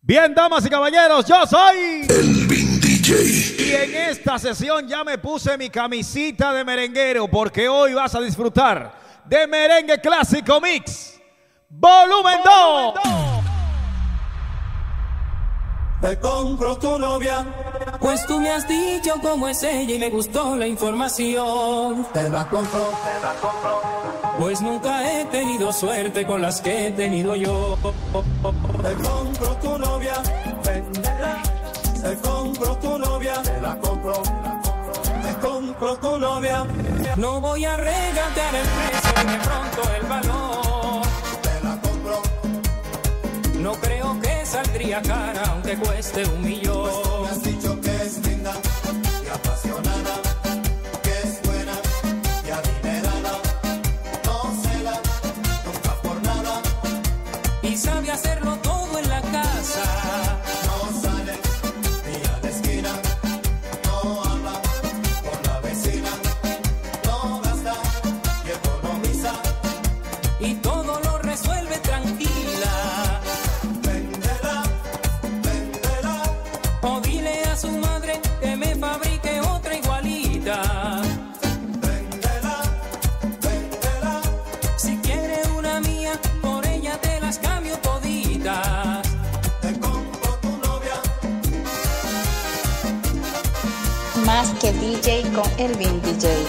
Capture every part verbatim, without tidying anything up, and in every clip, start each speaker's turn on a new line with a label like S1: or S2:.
S1: Bien, damas y caballeros, yo soy
S2: Elvin D J.
S1: Y en esta sesión ya me puse mi camisita de merenguero, porque hoy vas a disfrutar de Merengue Clásico Mix Volumen dos.
S3: Te compro tu novia, pues tú me has dicho cómo es ella y me gustó la información. Te la compro, te la compro, pues nunca he tenido suerte con las que he tenido yo. Te compro tu novia, véndela. Te compro tu novia, te la compro, te compro tu novia. No voy a regatear el precio ni de pronto el valor. Te la compro. No creo que saldría cara aunque cueste un millón. Pues tú me has dicho que es linda y apasionada, que es buena y adinerada. No se la toca por nada y sabe hacerlo todo en la casa. No sale ni a la esquina, no habla con la vecina, no gasta y economiza y todo lo resuelve tranquila. Su madre que me fabrique otra igualita. Véndela, véndela. Si quiere una mía, por ella te las cambio toditas. Te compro tu novia.
S4: Más que D J con Elvin D J.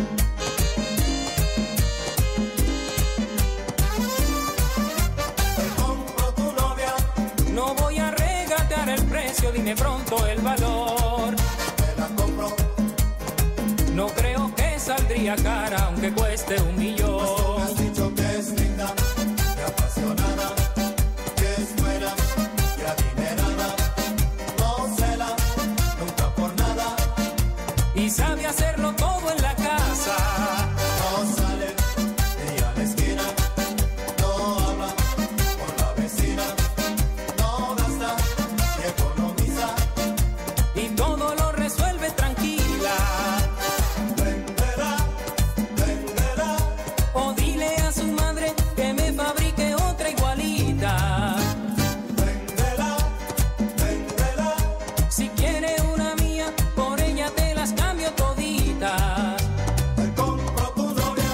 S3: Dime pronto el valor. Te la compro. No creo que saldría cara aunque cueste un millón. Pues tú me has dicho que es linda y apasionada, que es buena y adinerada. No se la nunca por nada y sabe hacerlo todo en la casa. No sale ni a la esquina, no habla con la vecina, no gasta y economiza y todo lo resuelve tranquila. Véndela, véndela. O dile a su madre que me fabrique otra igualita. Véndela, véndela. Si quiere una mía, por ella te las cambio toditas. Te compro tu novia.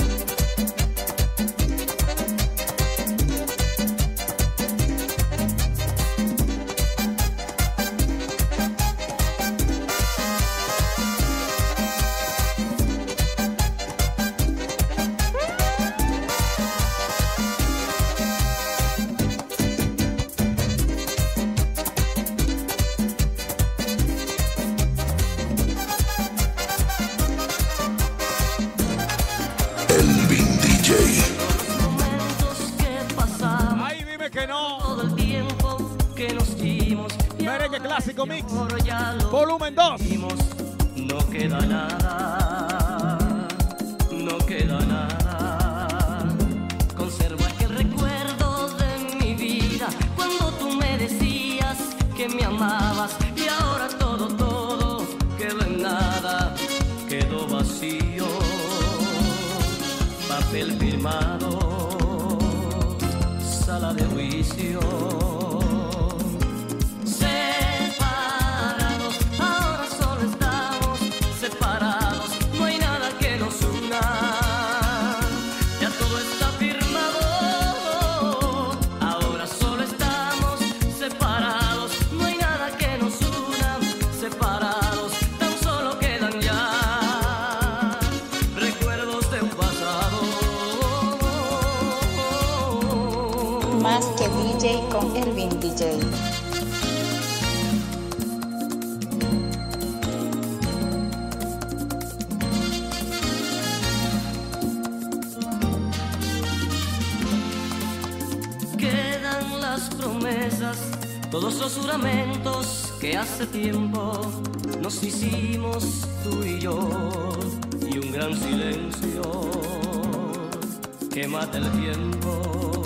S2: Elvin D J.
S1: Ay, dime que no.
S5: Todo el tiempo que nos dimos.
S1: Merengue Clásico Mix
S5: Ya lo
S1: Volumen dos.
S5: vimos. No queda nada, no queda nada. Conservo aquel recuerdo de mi vida cuando tú me decías que me amabas y ahora todo, todo quedó en nada, quedó vacío. Papel firmado, sala de juicio. Separados, ahora solo estamos separados. No hay nada que nos una. Ya todo está firmado. Ahora solo estamos separados. No hay nada que nos una. Separados, tan solo quedan ya recuerdos de un pasado.
S4: Más que D J con Elvin D J.
S5: Quedan las promesas, todos los juramentos que hace tiempo nos hicimos tú y yo, y un gran silencio que mata el tiempo.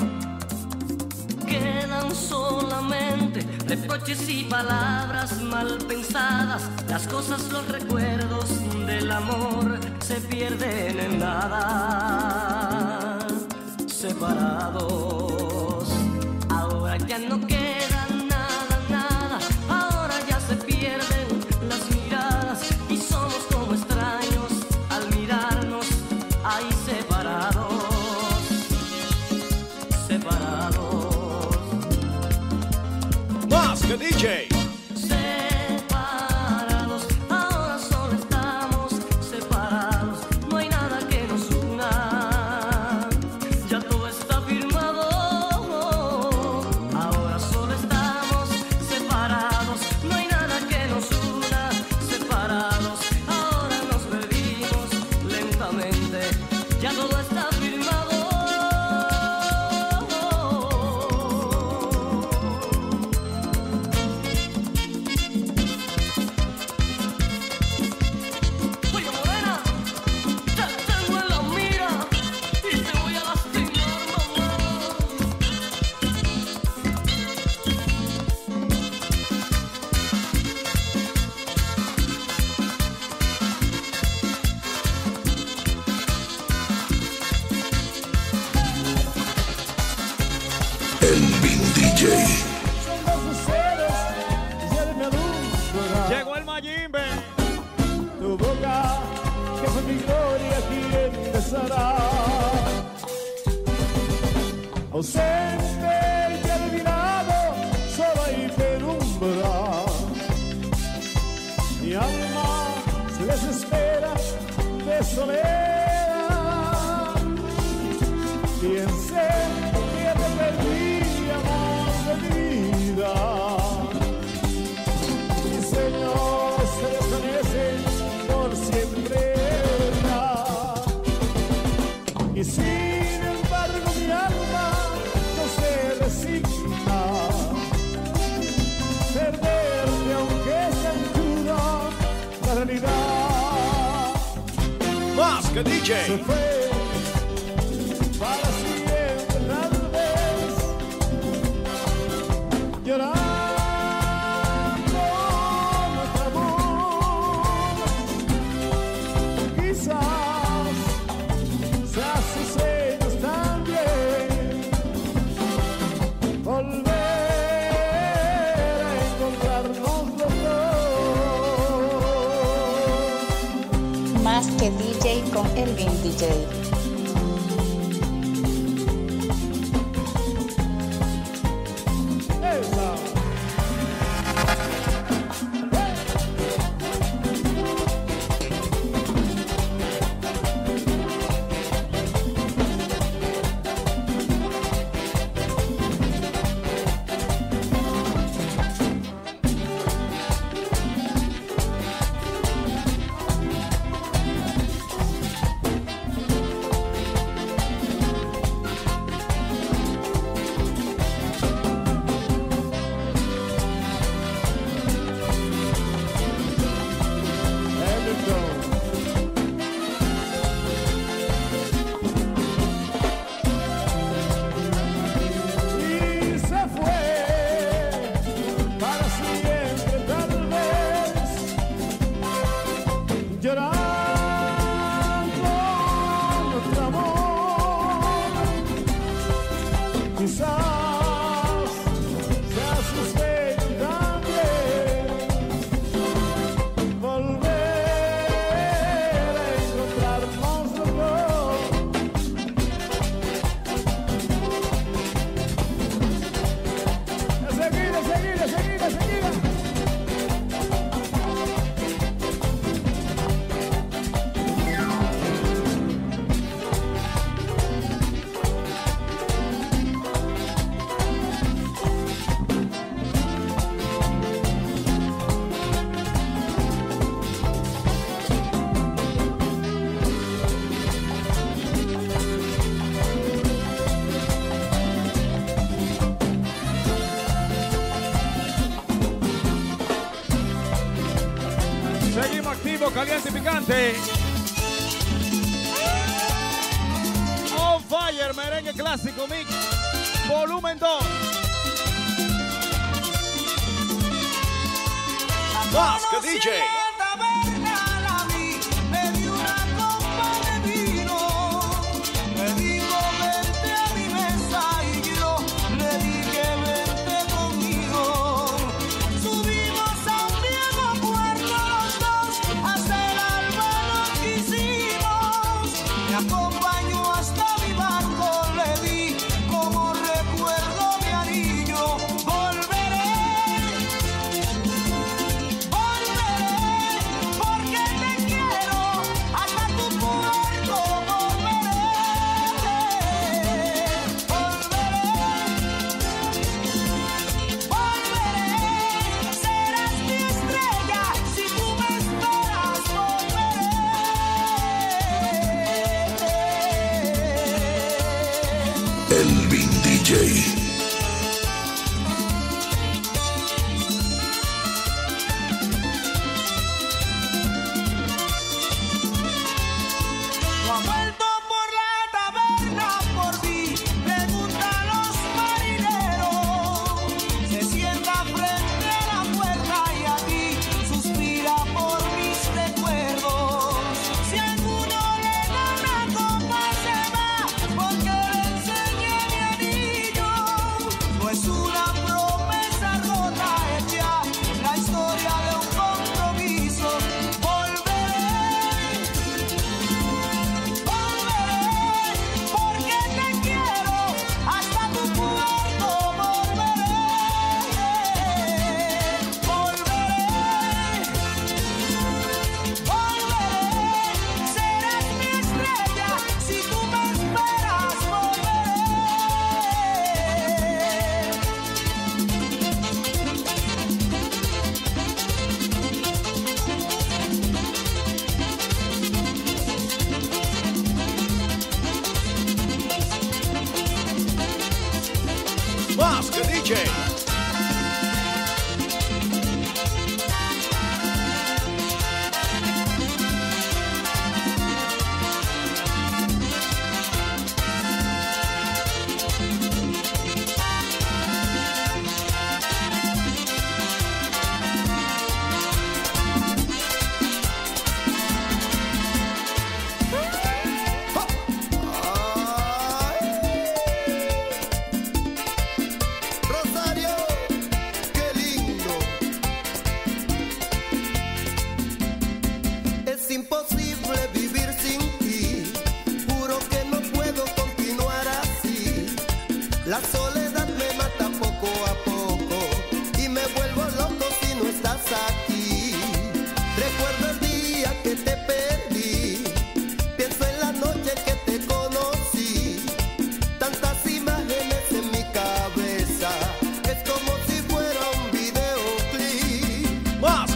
S5: Quedan solamente reproches y palabras mal pensadas, las cosas, los recuerdos del amor se pierden en nada. Separados, ahora ya no quedan
S1: que D J.
S5: Separados, ahora solo estamos separados. No hay nada que nos una. Ya todo está firmado. Ahora solo estamos separados. No hay nada que nos una. Separados, ahora nos perdimos lentamente. Ya todo está firmado. Oye, morena, te tengo en la mira y te voy a lastimar, mamá.
S2: Elvin D J.
S1: Llegó el Mayimbe.
S6: Tu boca, que fue mi gloria, aquí empezará. Ausente y olvidado, solo hay penumbra. Mi alma se desespera de soledad. Piense que te perdí, amor de mi vida. Mis sueños se desvanecen por siempre, ¿verdad? Y sin embargo mi alma no se resigna. Perderte aunque sea cruda la realidad.
S1: Más que D J.
S6: Se fue para siempre tal vez. Llorando nuestro amor. Quizás sea sus sueños también. Volver a encontrarnos los dos.
S4: Más que D J con Elvin D J.
S6: Esa. Y se fue para siempre tal vez. Llorando nuestro amor. Quizás sea su sueño también. Volver a encontrarnos los dos. Seguida, seguida, seguida, seguida.
S1: Seguimos activo, caliente y picante. On Fire, merengue clásico mix, volumen dos. Más que D J.
S7: Me dio una copa de vino, me dijo vente a mi mesa y yo le dije vente conmigo. Subimos a un viejo puerto los dos, hasta el alba lo quisimos. Me acompañó hasta mi barco, le di como recuerdo mi anillo. Volveré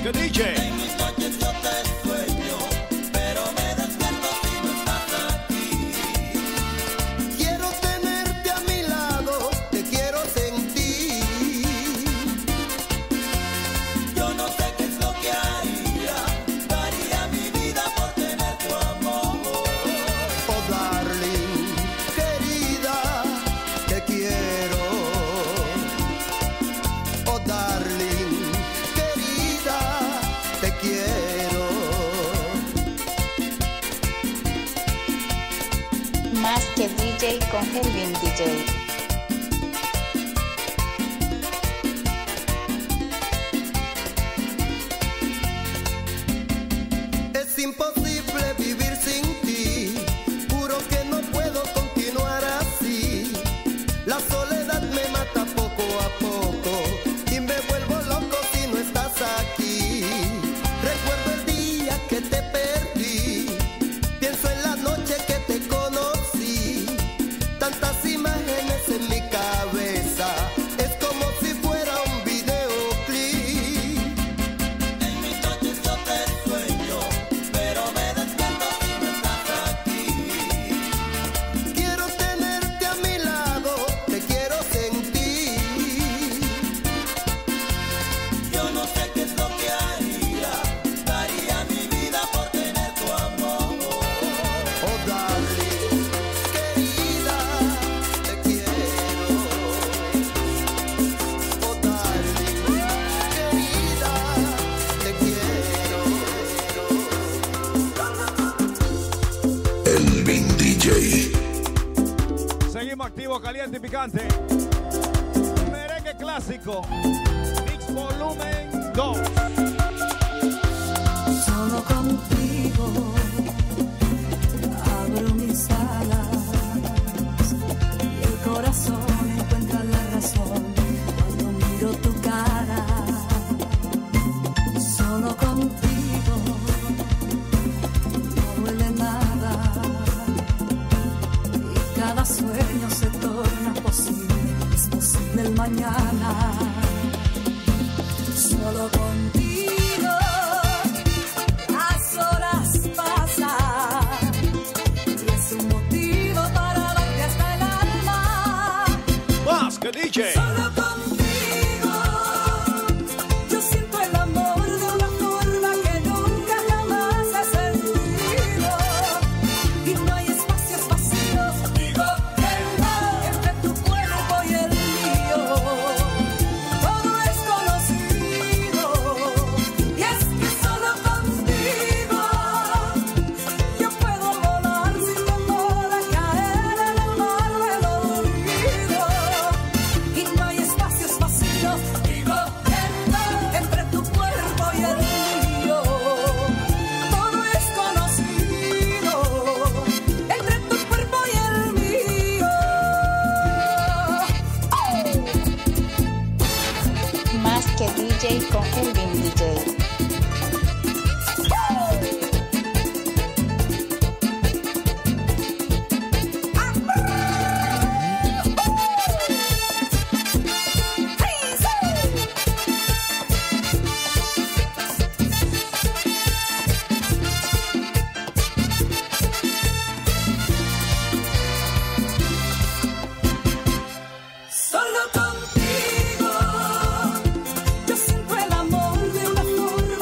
S1: que D J.
S7: En mis noches yo te sueño, pero me despierto si no estás aquí. Quiero tenerte a mi lado, te quiero sentir. Yo no sé qué es lo que haría, daría mi vida por tener tu amor. Oh darling, querida, te quiero. Oh darling, querida, te quiero.
S4: Más que D J con Elvin D J.
S7: Es imposible vivir sin ti, juro que no puedo continuar así. La soledad me mata poco a poco y me vuelvo loco si no estás aquí. Recuerdo el día que te perdí, pienso en la noche que te conocí. Tantas imágenes en mi cabeza, es como si fuera un videoclip. En mis noches yo te sueño, pero me despierto si no estás aquí. Quiero tenerte a mi lado, te quiero sentir. Yo no sé qué es lo que haría, daría mi vida por tener tu amor. Oh darling, querida, te quiero. Oh darling, querida, te quiero.
S2: Elvin D J.
S1: Seguimos activo, caliente y picante. Merengue clásico. Mix volumen dos.
S3: Solo contigo abro mis alas y el corazón encuentra la razón cuando miro tu cara. Solo contigo no duele nada y cada sueño se torna posible. Es posible el mañana. Solo contigo las horas pasan y es un motivo para darte hasta el alma.
S1: Más que D J.
S3: Solo contigo yo siento el amor de una forma que nunca jamás he sentido. Y no hay espacios vacíos, digo que no, entre tu cuerpo y el mío. Todo es conocido y es que solo contigo yo puedo volar sin temor a caer en el mar del olvido. Y no hay espacios vacíos, digo que no, entre tu cuerpo y el mío. Todo es conocido entre tu cuerpo y el mío.
S4: Más que D J con Elvin D J.
S3: Solo contigo yo siento el amor de una forma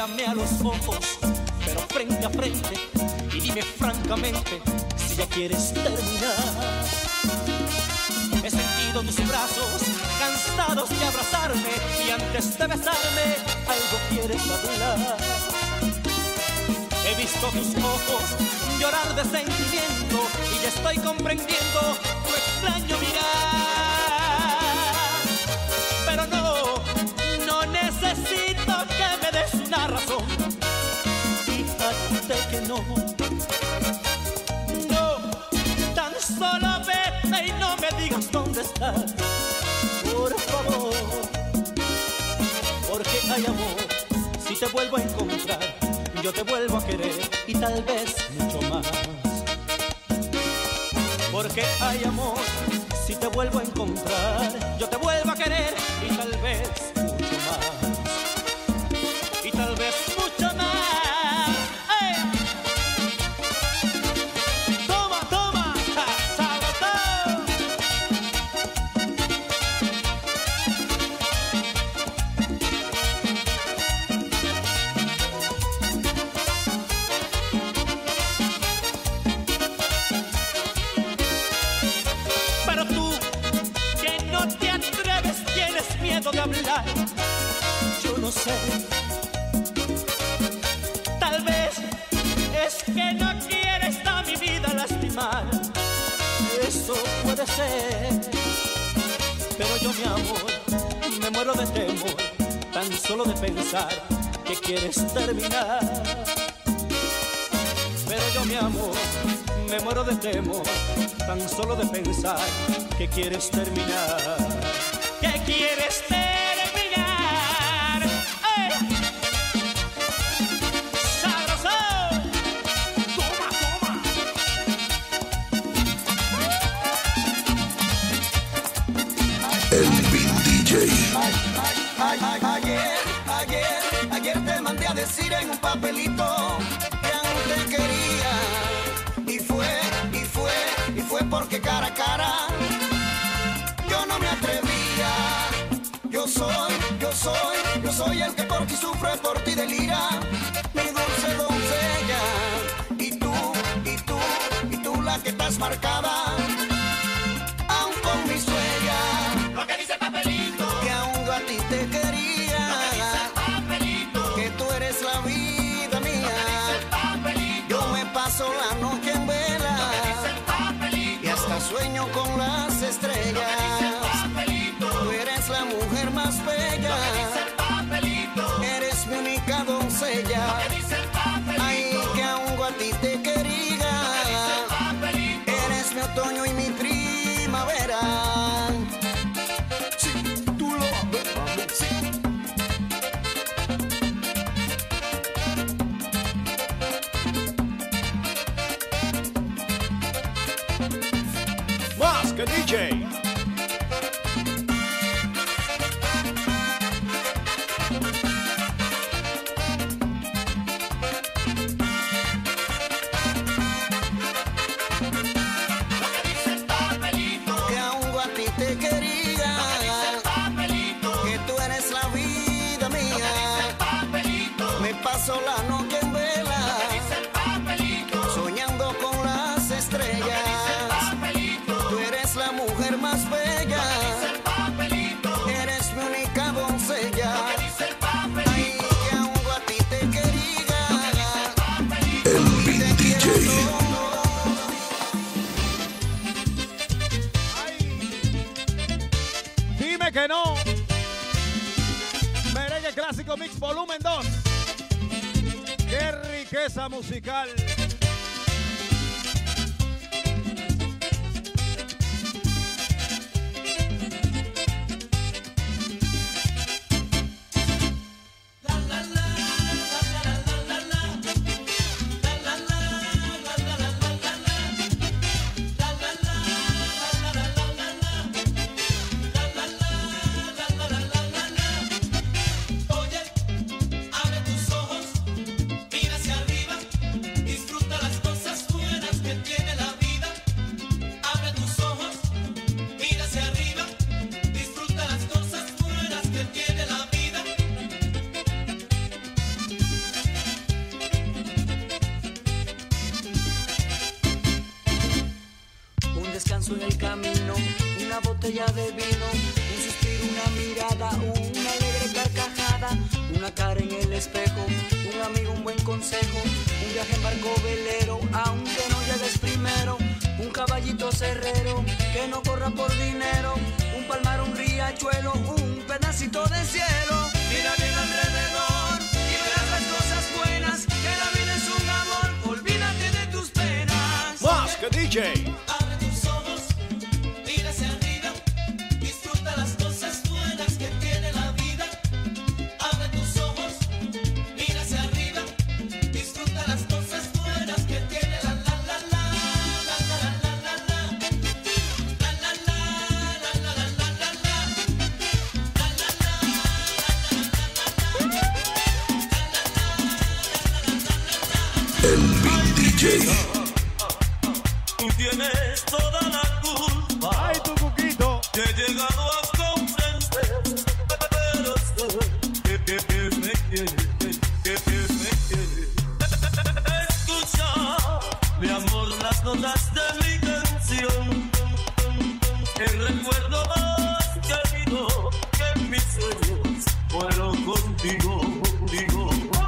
S5: mírame a los ojos, pero frente a frente, y dime francamente si ya quieres terminar. He sentido tus brazos cansados de abrazarme y antes de besarme algo quieres hablar. He visto tus ojos llorar de sentimiento y ya estoy comprendiendo tu extraño mirar. Pero no, no necesito que me des una razón. Fíjate que no. Solo vete y no me digas dónde estás, por favor. Porque hay amor, si te vuelvo a encontrar, yo te vuelvo a querer y tal vez mucho más. Porque hay amor, si te vuelvo a encontrar, yo te vuelvo a querer y tal vez mucho más. Y tal vez mucho más. De hablar, yo no sé. Tal vez es que no quieres a mi vida lastimar. Eso puede ser. Pero yo, mi amor, me muero de temor tan solo de pensar que quieres terminar. Pero yo, mi amor, me muero de temor tan solo de pensar que quieres terminar. Que quieres terminar. ¡Ay! ¡Sabroso! ¡Toma, toma!
S2: Elvin D J.
S7: Ayer, ayer, ayer te mandé a decir en un papelito que aún te quería. Y fue, y fue, y fue porque cara a cara yo no me atrevía. Yo soy, yo soy, yo soy el que por ti sufre, por ti delira, mi dulce doncella. Y tú, y tú, y tú la que estás marcada, aún con mis huellas.
S8: Lo que dice el papelito,
S7: que aún a ti te quería.
S8: Lo que dice el papelito,
S7: que tú eres la vida mía.
S8: Lo que dice el papelito,
S7: yo me paso la noche en vela.
S8: Lo que dice el papelito,
S7: y hasta sueño con las estrellas. Tú eres la mujer más bella.
S8: Lo que dice el papelito,
S7: eres mi única doncella.
S8: Lo que dice el papelito,
S7: ay, que aún a ti te quería.
S8: Lo que dice el papelito,
S7: eres mi otoño y mi primavera.
S2: Sí, tú lo ves, sí.
S1: Más que D J.
S7: Paso la noche en vela, soñando con las estrellas. Tú eres la mujer más bella, eres mi única doncella. Ay, que aún a ti te quería.
S2: Elvin D J.
S1: Dime que no. Merengue Clásico Mix Volumen dos. ¡Qué riqueza musical!
S8: Oye, abre tus ojos, mira hacia arriba, disfruta.
S9: camino, una botella de vino, un suspiro, una mirada, una alegre carcajada, una cara en el espejo, un amigo, un buen consejo, un viaje en barco velero, aunque no llegues primero, un caballito cerrero que no corra por dinero, un palmar, un riachuelo, un pedacito de cielo. Mira bien alrededor y verás las cosas buenas, que la vida es un amor, olvídate de tus penas.
S1: Más que D J.
S7: Abre tus ojos, mira hacia arriba, disfruta las cosas buenas que tiene la vida. Abre tus ojos, mira hacia arriba, disfruta las cosas buenas que tiene la la la la la la la la la la la la la la la la la.
S2: Elvin D J.
S7: Tú tienes toda la culpa.
S6: Ay, tu cuquito.
S7: Que he llegado a comprender, pero sé que, que, que me quieres, que, que me quieres. Escucha, mi amor, las notas de mi canción, el recuerdo más querido que en mis sueños fueron contigo, contigo.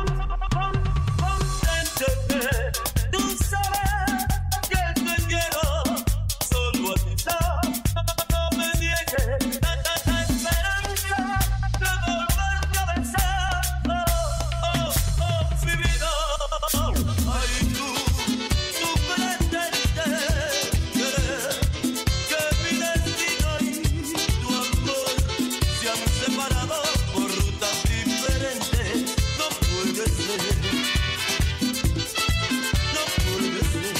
S7: Compréndete, tú sabes que te quiero, solo a ti no me niegues la esperanza de volverte a besar. Oh, oh, oh, mi vida. Ay, tú, tú pretendes querer que mi destino y tu amor se han separado por rutas diferentes. No puede ser, no puede ser.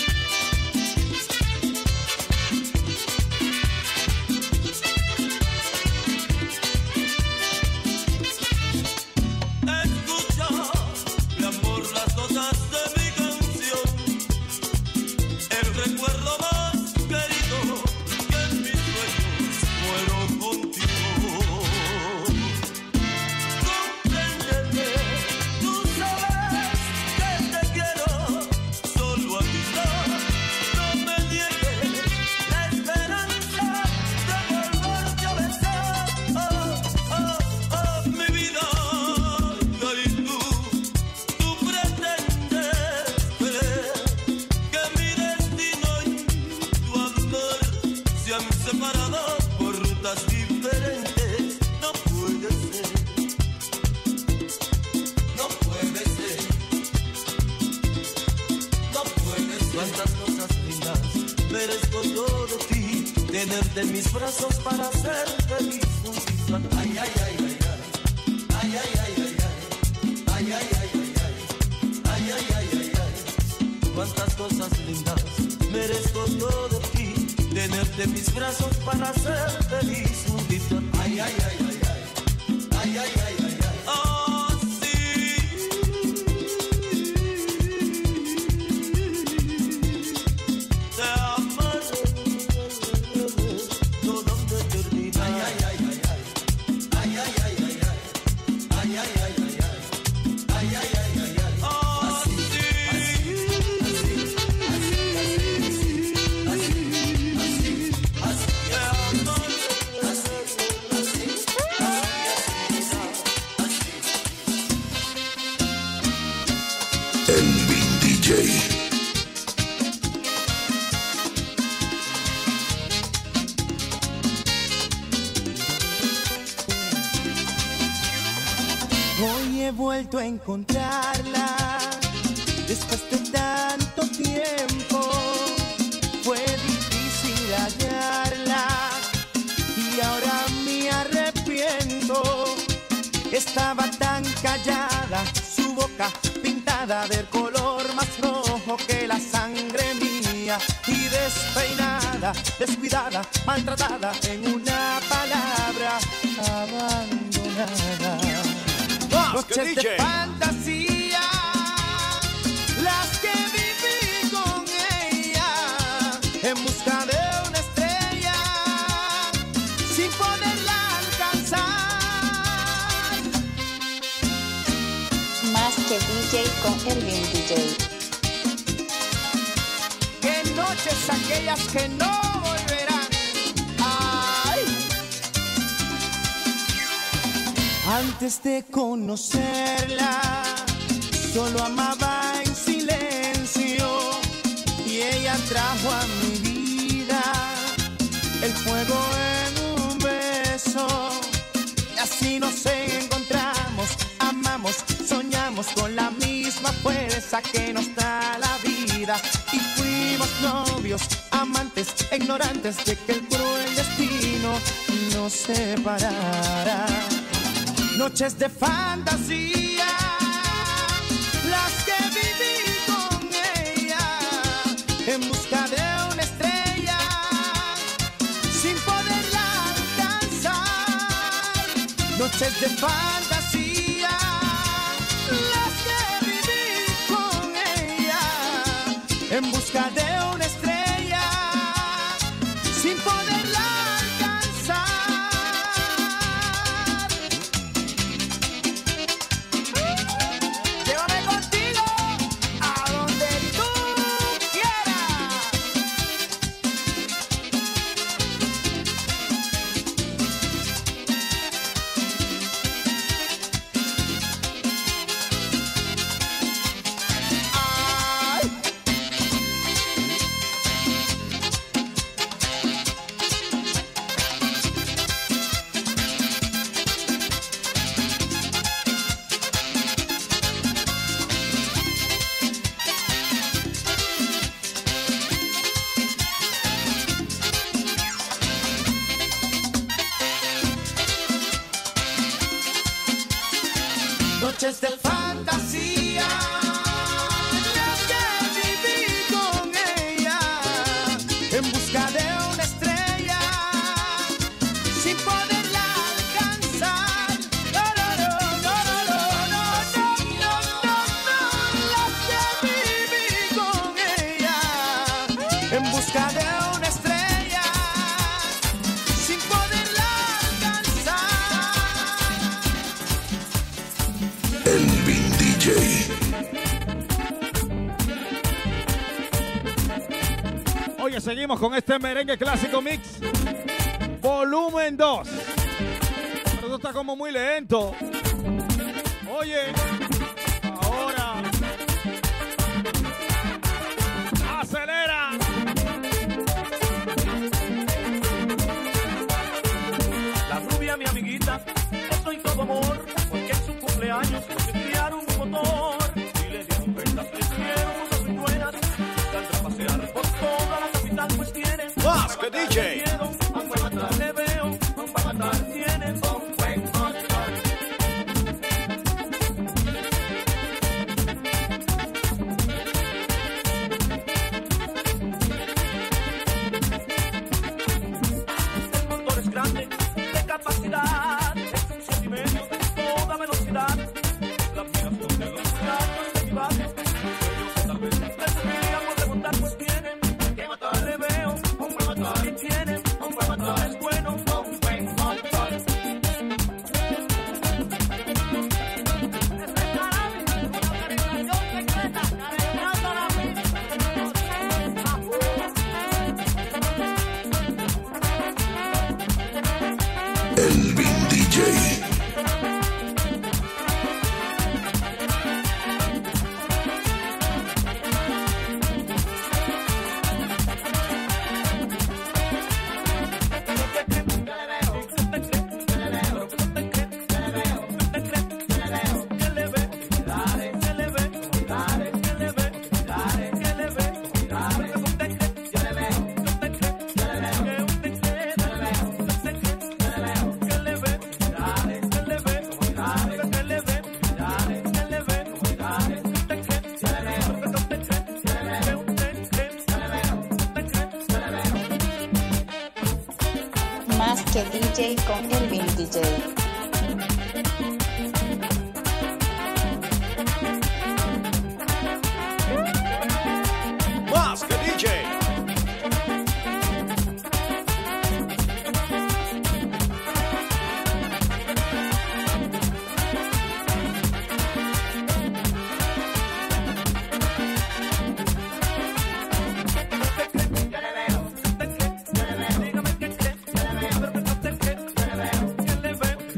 S7: Escucha, mi amor, las notas de mi canción, el recuerdo más querido que en mis sueños muero contigo. Compréndete, tú sabes que te quiero, solo a ti no, no me niegues la esperanza de volverte a besar. Oh, oh, oh, mi vida. Ay, tú, tú pretendes creer que mi destino y tu amor se han separado por rutas diferentes. No puede ser, no puede ser, no puede ser. Cuántas cosas lindas merezco yo de ti, tenerte en mis brazos para ser feliz juntito a ti. Ay, ay, ay, ay, ay, ay, ay, ay, ay, ay, ay, ay, ay, ay, ay, ay, ay, ay, ay. Cuántas cosas lindas merezco yo de ti, tenerte en mis brazos para ser feliz juntito a ti. Ay, ay, ay, ay, ay, ay, ay, ay, ay, ay. Oh, sí. Te amaré toda una eternidad. Ay, ay, ay, ay, ay. Ay, ay, ay, ay, ay. Ay, ay, ay, ay, ay. Ay, ay, ay, ay, ay. Oh, sí. Así, así, así, así, así. Te amaré. Así, así, así, así.
S2: Elvin D J.
S3: Hoy he vuelto a encontrarla después de tanto tiempo. Fue difícil hallarla y ahora me arrepiento. Estaba tan callada, su boca pintada del color más rojo que la sangre mía, y despeinada, descuidada, maltratada, en una palabra, abandonada.
S1: Más que
S3: Noches
S1: D
S3: de
S1: J.
S3: fantasía, las que viví con ella, en busca de una estrella, sin poderla alcanzar.
S4: Más que D J con Elvin D J.
S3: Qué noches aquellas que no volverán.
S7: Antes de conocerla, solo amaba en silencio, y ella trajo a mi vida el fuego en un beso. Y así nos encontramos, amamos, soñamos con la misma fuerza que nos da la vida. Y fuimos novios, amantes, ignorantes de que el cruel destino nos separara. Noches de fantasía, las que viví con ella, en busca de una estrella, sin poderla alcanzar. Noches de fantasía, las que viví con ella, en busca de una estrella, sin poderla alcanzar. Llévame contigo a donde tú quieras. Ay. Noches de fantasía, las que viví con ella, en busca de una estrella, sin poderla alcanzar. No, no, no, no, no, no, no, no, no, no, las que viví con ella, en busca de una estrella, sin poderla alcanzar.
S2: Elvin D J.
S1: Oye, seguimos con este merengue clásico mix. Volumen dos. Pero esto está como muy lento. Oye, ahora. Acelera.
S6: La rubia, mi amiguita, estoy todo amor, porque en su cumpleaños le criaron un motor y le dieron ventas, le dieron unas ruedas. Saldrá a pasear por toda la capital, pues tiene
S1: Más que D J.
S6: un buen matar, le veo, un buen matar, tiene un buen matar. El motor es grande, de capacidad, es un siete y medio, toda velocidad. La admiración de los muchachos de mi barrio, yo que tal vez les serviría por remontar, pues tienen que matar, le veo, un buen matar, y tienen un buen matar, es bueno, un buen matar.
S2: Elvin D J.
S4: Más que D J con Elvin D J.
S1: Más que D J.
S6: Dígame qué cree, a ver, ¿qué cree? ¿Qué le veo?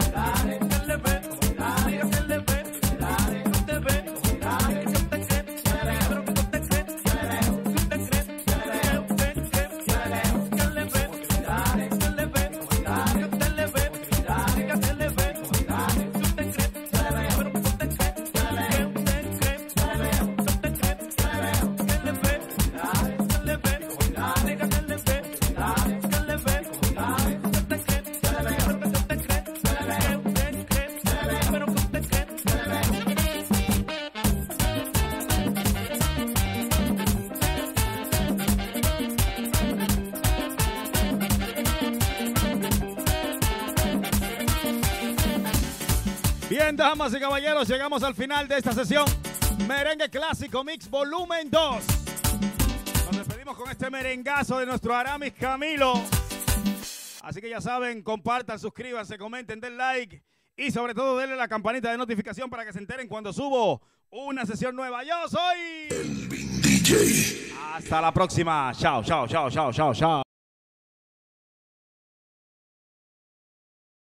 S1: Bien, damas y caballeros, llegamos al final de esta sesión. Merengue Clásico Mix Volumen dos. Nos despedimos con este merengazo de nuestro Aramis Camilo. Así que ya saben, compartan, suscríbanse, comenten, den like y sobre todo denle la campanita de notificación para que se enteren cuando subo una sesión nueva. Yo soy
S2: Elvin D J.
S1: Hasta la próxima. Chao, chao, chao, chao, chao, chao.